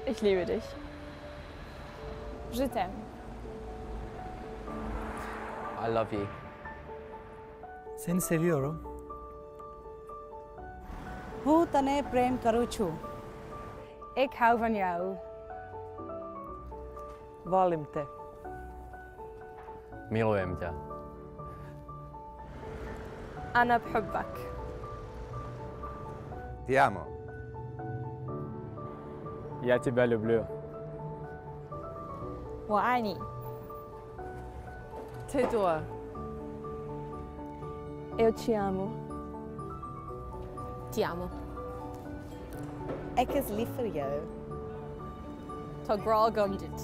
Ich liebe dich. Je t'aime. I love you. Seni seviyorum. હું તને પ્રેમ કરું છું. Ik hou van jou. Volim te. Milujem ťa. أنا بحبك. Ti amo. Я тебя люблю. 我爱你。 Tua. Eu te amo. Ti amo. Ek is lief vir jou. Tá grá gom dit.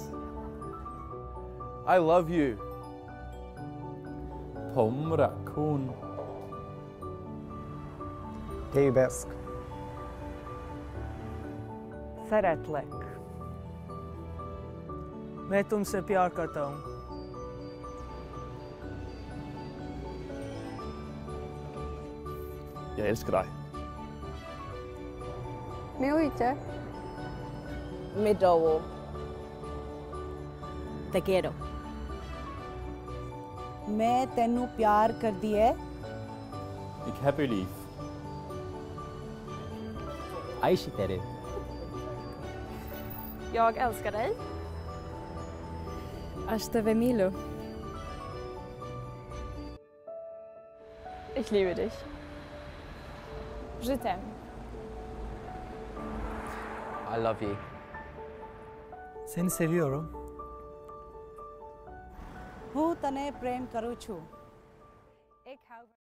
I love you. ผมรักคุณ Te iubesc. Szeretlek. मैं तुमसे प्यार करता हूँ. Jag älskar dig. Milujte. Milovo. Te quiero. मैं ਤੈਨੂੰ ਪਿਆਰ ਕਰਦੀ ਹੈ. Ik heb u lief. Aishiteru. Jag älskar dig. Aš tave myliu. Ich liebe dich. Je t'aime. I love you. Seni seviyorum. હું તને પ્રેમ કરું છું.